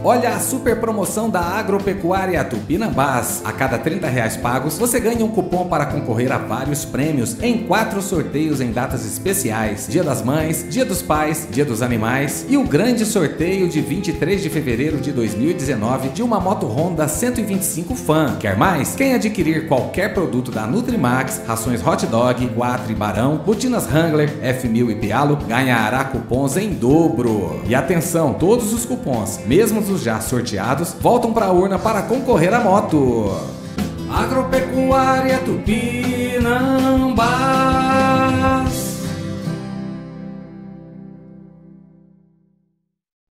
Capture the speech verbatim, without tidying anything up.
Olha a super promoção da Agropecuária Tupinambás. A cada trinta reais pagos, você ganha um cupom para concorrer a vários prêmios em quatro sorteios em datas especiais: Dia das Mães, Dia dos Pais, Dia dos Animais e o grande sorteio de vinte e três de fevereiro de dois mil e dezenove de uma moto Honda cento e vinte e cinco Fan. Quer mais? Quem adquirir qualquer produto da Nutrimax, rações Hot Dog, Quatro e Barão, botinas Wrangler, F mil e Pialo, ganhará cupons em dobro. E atenção, todos os cupons, mesmo os já sorteados, voltam para a urna para concorrer à moto. Agropecuária Tupinambás.